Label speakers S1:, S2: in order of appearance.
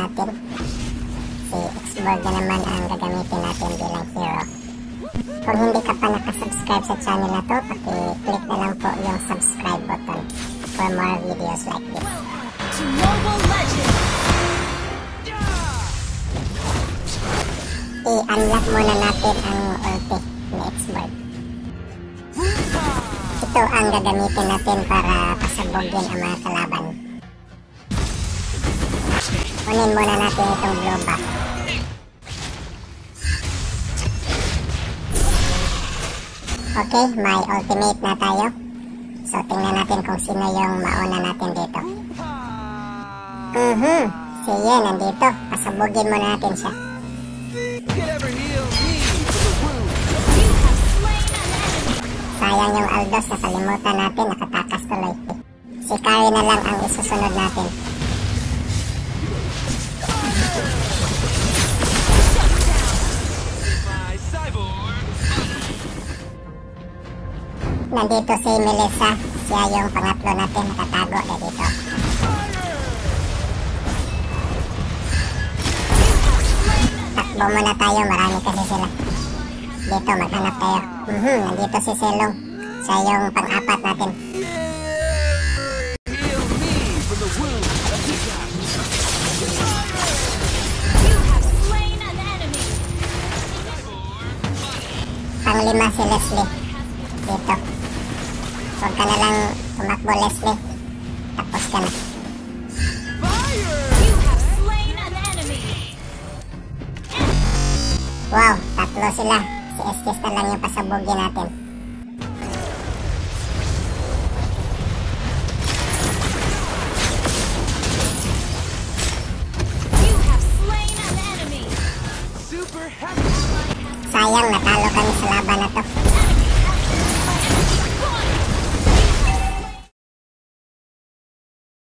S1: natin. Si Xborg na naman ang gagamitin natin bilang hero. Kung hindi ka pa nakasubscribe sa channel na to, paki-click na lang po yung subscribe button for more videos like this. I-unlock muna natin ang ulti ni Xborg. Ito ang gagamitin natin para pasabogin ang mga kalaban. Kunin muna natin itong blue buff. Okay, may ultimate na tayo. So, tingnan natin kung sino yung mauna natin dito. Si Yen nandito. Pasabugin muna natin siya. Sayang yung Aldos, nakalimutan natin, nakatakas tuloy. Si Kari na lang ang isusunod natin. Nandito si Melissa, siya yung pangatlo natin, nakatago na dito. Takbo muna tayo, marami kasi sila. Dito, maghanap tayo. Nandito si Selong, siya yung pang-apat natin. Pang-lima si Leslie. Dito. Huwag ka na lang tumakbo, Leslie. Tapos ka na. Wow, tatlo sila. Si Estes na lang yung pasabugin natin. Sayang, natalo kami sa laban na to.